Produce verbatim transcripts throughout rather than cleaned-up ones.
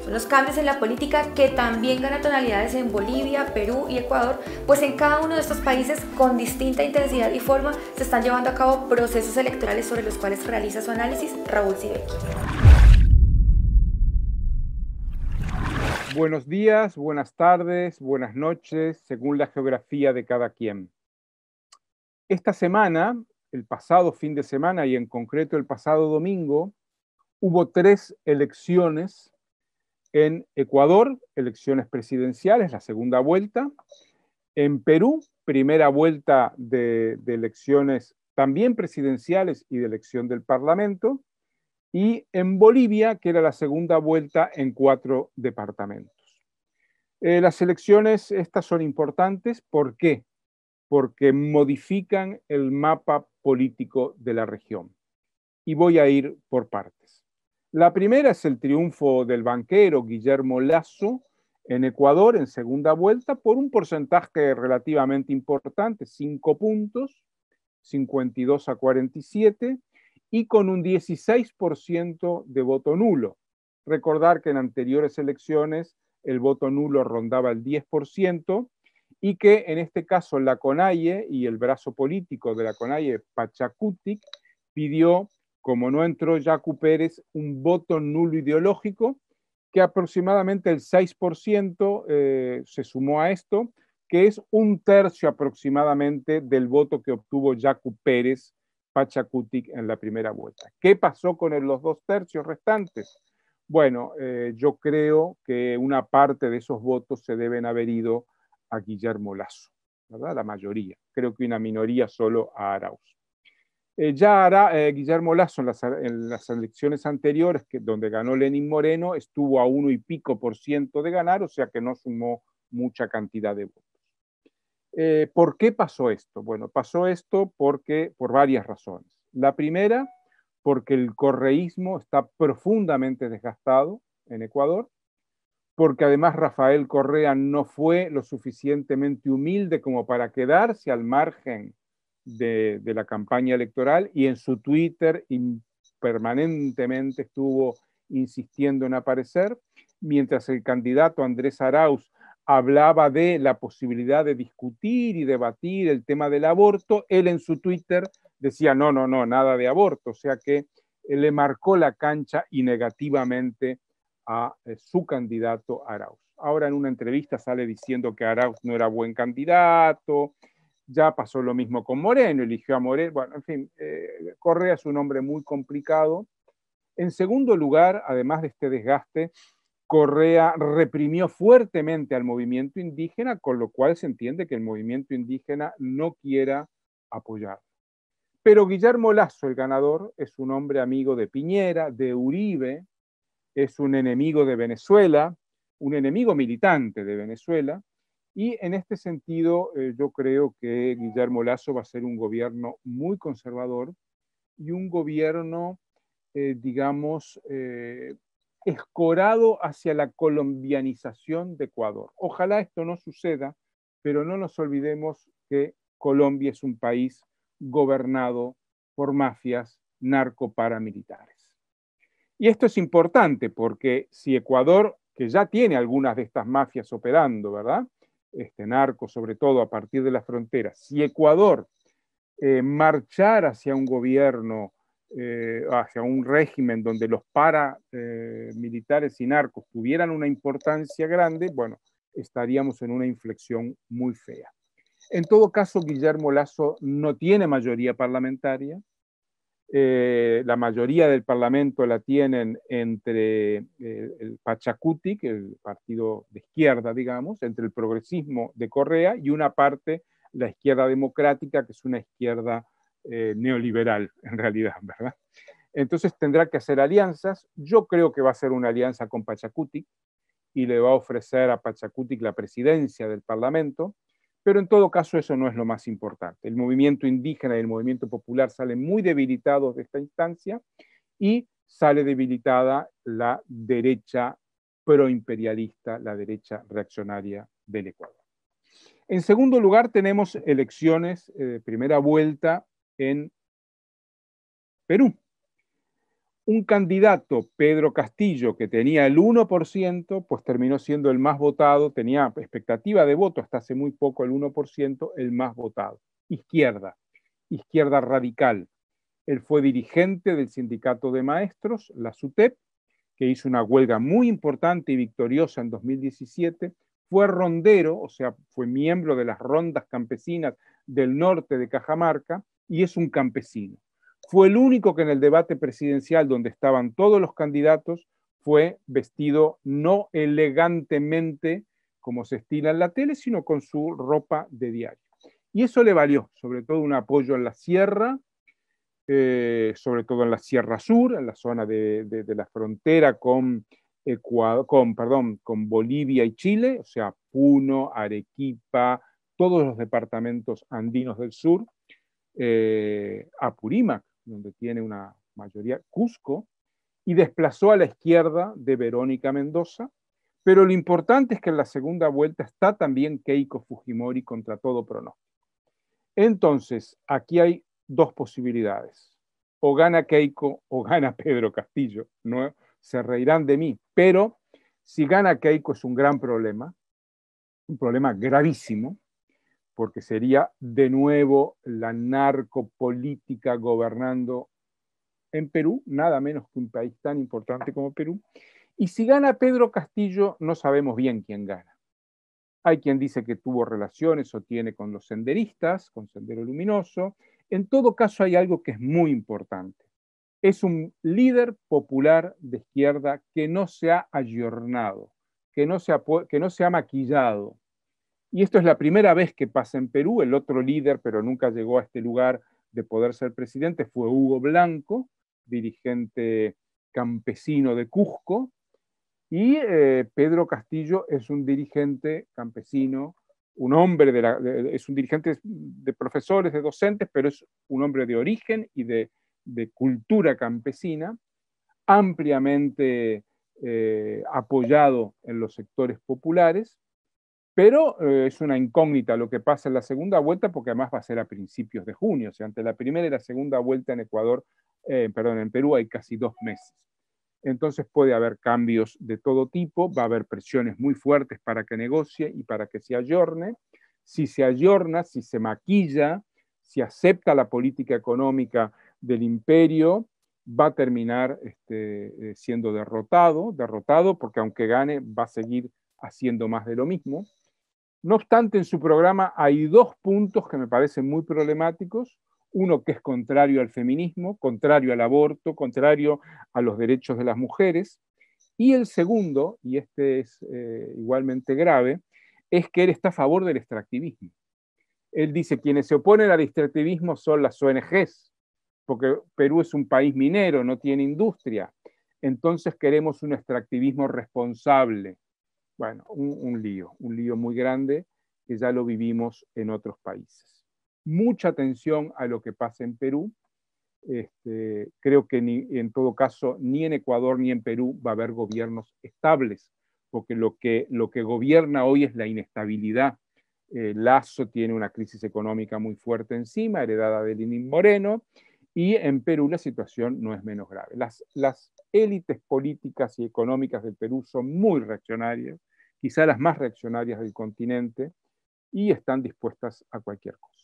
Son los cambios en la política que también ganan tonalidades en Bolivia, Perú y Ecuador, pues en cada uno de estos países con distinta intensidad y forma se están llevando a cabo procesos electorales sobre los cuales realiza su análisis Raúl Sibeki. Buenos días, buenas tardes, buenas noches, según la geografía de cada quien. Esta semana, el pasado fin de semana y en concreto el pasado domingo, hubo tres elecciones en Ecuador, elecciones presidenciales, la segunda vuelta. En Perú, primera vuelta de, de elecciones también presidenciales y de elección del Parlamento. Y en Bolivia, que era la segunda vuelta en cuatro departamentos. Eh, las elecciones estas son importantes. ¿Por qué? Porque modifican el mapa político de la región. Y voy a ir por partes. La primera es el triunfo del banquero Guillermo Lasso en Ecuador en segunda vuelta por un porcentaje relativamente importante, cinco puntos, cincuenta y dos a cuarenta y siete, y con un dieciséis por ciento de voto nulo. Recordar que en anteriores elecciones el voto nulo rondaba el diez por ciento y que en este caso la CONAIE y el brazo político de la CONAIE, Pachacutic, pidió, como no entró Yacu Pérez, un voto nulo ideológico, que aproximadamente el seis por ciento eh, se sumó a esto, que es un tercio aproximadamente del voto que obtuvo Yacu Pérez Pachacutic en la primera vuelta. ¿Qué pasó con los dos tercios restantes? Bueno, eh, yo creo que una parte de esos votos se deben haber ido a Guillermo Lasso, ¿verdad? La mayoría. Creo que una minoría solo a Arauz. Eh, ya Ara, eh, Guillermo Lasso en las, en las elecciones anteriores, que, donde ganó Lenín Moreno, estuvo a uno y pico por ciento de ganar, o sea que no sumó mucha cantidad de votos. Eh, ¿Por qué pasó esto? Bueno, pasó esto porque, por varias razones. La primera, porque el correísmo está profundamente desgastado en Ecuador, porque además Rafael Correa no fue lo suficientemente humilde como para quedarse al margen de, de la campaña electoral, y en su Twitter permanentemente estuvo insistiendo en aparecer, mientras el candidato Andrés Arauz hablaba de la posibilidad de discutir y debatir el tema del aborto. Él en su Twitter decía no, no, no, nada de aborto, o sea que él le marcó la cancha y negativamente a eh, su candidato Arauz. Ahora en una entrevista sale diciendo que Arauz no era buen candidato. Ya pasó lo mismo con Moreno, eligió a Moreno. Bueno, en fin, eh, Correa es un hombre muy complicado. En segundo lugar, además de este desgaste, Correa reprimió fuertemente al movimiento indígena, con lo cual se entiende que el movimiento indígena no quiera apoyar. Pero Guillermo Lasso, el ganador, es un hombre amigo de Piñera, de Uribe, es un enemigo de Venezuela, un enemigo militante de Venezuela, y en este sentido eh, yo creo que Guillermo Lasso va a ser un gobierno muy conservador y un gobierno, eh, digamos, eh, escorado hacia la colombianización de Ecuador. Ojalá esto no suceda, pero no nos olvidemos que Colombia es un país gobernado por mafias narcoparamilitares. Y esto es importante porque si Ecuador, que ya tiene algunas de estas mafias operando, ¿verdad? Este narco, sobre todo a partir de las fronteras, si Ecuador eh, marchara hacia un gobierno, eh, hacia un régimen donde los paramilitares eh, y narcos tuvieran una importancia grande, bueno, estaríamos en una inflexión muy fea. En todo caso, Guillermo Lasso no tiene mayoría parlamentaria. Eh, la mayoría del Parlamento la tienen entre eh, el Pachacutic, el partido de izquierda, digamos, entre el progresismo de Correa y una parte, la izquierda democrática, que es una izquierda eh, neoliberal, en realidad, ¿verdad? Entonces tendrá que hacer alianzas. Yo creo que va a ser una alianza con Pachacutic y le va a ofrecer a Pachacutic la presidencia del Parlamento. Pero en todo caso eso no es lo más importante. El movimiento indígena y el movimiento popular salen muy debilitados de esta instancia y sale debilitada la derecha proimperialista, la derecha reaccionaria del Ecuador. En segundo lugar tenemos elecciones de eh, primera vuelta en Perú. Un candidato, Pedro Castillo, que tenía el uno por ciento, pues terminó siendo el más votado, tenía expectativa de voto hasta hace muy poco, el uno por ciento, el más votado. Izquierda, izquierda radical. Él fue dirigente del sindicato de maestros, la SUTEP, que hizo una huelga muy importante y victoriosa en dos mil diecisiete. Fue rondero, o sea, fue miembro de las rondas campesinas del norte de Cajamarca y es un campesino. Fue el único que en el debate presidencial, donde estaban todos los candidatos, fue vestido no elegantemente como se estila en la tele, sino con su ropa de diario. Y eso le valió, sobre todo, un apoyo en la sierra, eh, sobre todo en la Sierra Sur, en la zona de, de, de la frontera con, Ecuador, con, perdón, con Bolivia y Chile, o sea, Puno, Arequipa, todos los departamentos andinos del sur, eh, Apurímac, donde tiene una mayoría, Cusco, y desplazó a la izquierda de Verónica Mendoza, pero lo importante es que en la segunda vuelta está también Keiko Fujimori contra todo pronóstico. Entonces, aquí hay dos posibilidades. O gana Keiko o gana Pedro Castillo. No se reirán de mí, pero si gana Keiko es un gran problema, un problema gravísimo, porque sería de nuevo la narcopolítica gobernando en Perú, nada menos que un país tan importante como Perú. Y si gana Pedro Castillo, no sabemos bien quién gana. Hay quien dice que tuvo relaciones o tiene con los senderistas, con Sendero Luminoso. En todo caso, hay algo que es muy importante. Es un líder popular de izquierda que no se ha ayornado, que no se ha, que no se ha maquillado. Y esto es la primera vez que pasa en Perú. El otro líder, pero nunca llegó a este lugar de poder ser presidente, fue Hugo Blanco, dirigente campesino de Cusco. Y eh, Pedro Castillo es un dirigente campesino, un hombre de la, de, es un dirigente de profesores, de docentes, pero es un hombre de origen y de, de cultura campesina, ampliamente eh, apoyado en los sectores populares, pero eh, es una incógnita lo que pasa en la segunda vuelta, porque además va a ser a principios de junio, o sea, entre la primera y la segunda vuelta en Ecuador, eh, perdón, en Perú hay casi dos meses. Entonces puede haber cambios de todo tipo, va a haber presiones muy fuertes para que negocie y para que se ayorne. Si se ayorna, si se maquilla, si acepta la política económica del imperio, va a terminar este, siendo derrotado, derrotado porque aunque gane va a seguir haciendo más de lo mismo. No obstante, en su programa hay dos puntos que me parecen muy problemáticos. Uno que es contrario al feminismo, contrario al aborto, contrario a los derechos de las mujeres. Y el segundo, y este es eh, igualmente grave, es que él está a favor del extractivismo. Él dice que quienes se oponen al extractivismo son las O N Ges, porque Perú es un país minero, no tiene industria. Entonces queremos un extractivismo responsable. Bueno, un, un lío, un lío muy grande que ya lo vivimos en otros países. Mucha atención a lo que pasa en Perú. Este, creo que ni, en todo caso ni en Ecuador ni en Perú va a haber gobiernos estables, porque lo que, lo que gobierna hoy es la inestabilidad. Eh, Lasso tiene una crisis económica muy fuerte encima, heredada de Lenín Moreno, y en Perú la situación no es menos grave. Las, las élites políticas y económicas del Perú son muy reaccionarias, quizá las más reaccionarias del continente, y están dispuestas a cualquier cosa.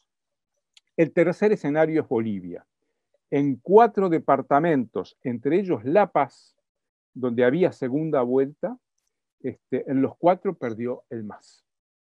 El tercer escenario es Bolivia. En cuatro departamentos, entre ellos La Paz, donde había segunda vuelta, este, en los cuatro perdió el MAS.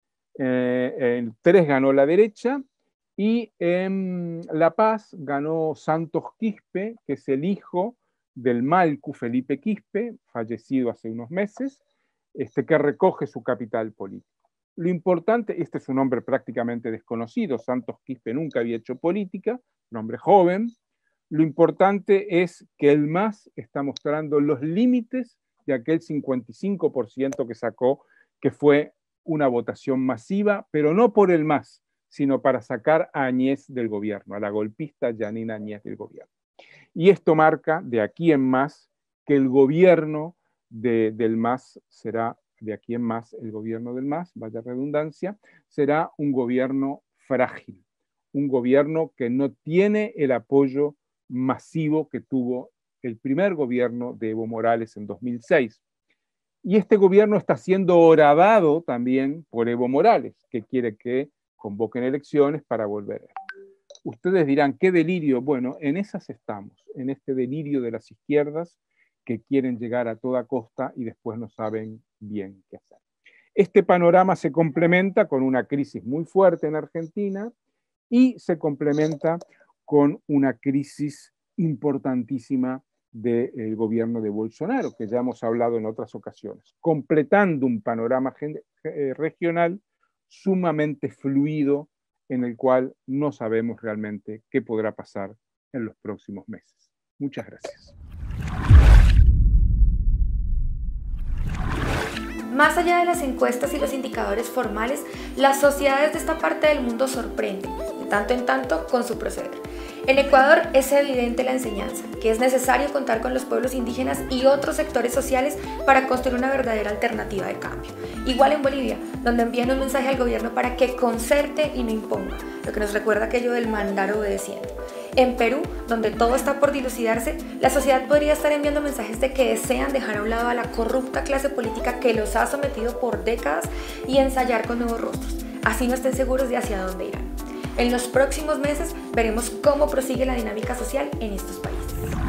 Eh, en tres ganó la derecha y en La Paz ganó Santos Quispe, que es el hijo del Malcu Felipe Quispe, fallecido hace unos meses, este, que recoge su capital político. Lo importante, este es un hombre prácticamente desconocido, Santos Quispe nunca había hecho política, un hombre joven. Lo importante es que el MAS está mostrando los límites de aquel cincuenta y cinco por ciento que sacó, que fue una votación masiva, pero no por el MAS, sino para sacar a Añez del gobierno, a la golpista Yanina Añez del gobierno. Y esto marca de aquí en más que el gobierno de, del MAS será, de aquí en más, el gobierno del MAS, vaya redundancia, será un gobierno frágil, un gobierno que no tiene el apoyo masivo que tuvo el primer gobierno de Evo Morales en dos mil seis. Y este gobierno está siendo horadado también por Evo Morales, que quiere que convoquen elecciones para volver. Ustedes dirán, ¿qué delirio? Bueno, en esas estamos, en este delirio de las izquierdas que quieren llegar a toda costa y después no saben bien qué hacer. Este panorama se complementa con una crisis muy fuerte en Argentina y se complementa con una crisis importantísima del gobierno de Bolsonaro, que ya hemos hablado en otras ocasiones, completando un panorama regional sumamente fluido en el cual no sabemos realmente qué podrá pasar en los próximos meses. Muchas gracias. Más allá de las encuestas y los indicadores formales, las sociedades de esta parte del mundo sorprenden, de tanto en tanto, con su proceder. En Ecuador es evidente la enseñanza, que es necesario contar con los pueblos indígenas y otros sectores sociales para construir una verdadera alternativa de cambio. Igual en Bolivia, donde envían un mensaje al gobierno para que concerte y no imponga, lo que nos recuerda aquello del mandar obedeciendo. En Perú, donde todo está por dilucidarse, la sociedad podría estar enviando mensajes de que desean dejar a un lado a la corrupta clase política que los ha sometido por décadas y ensayar con nuevos rostros, así no estén seguros de hacia dónde irán. En los próximos meses veremos cómo prosigue la dinámica social en estos países.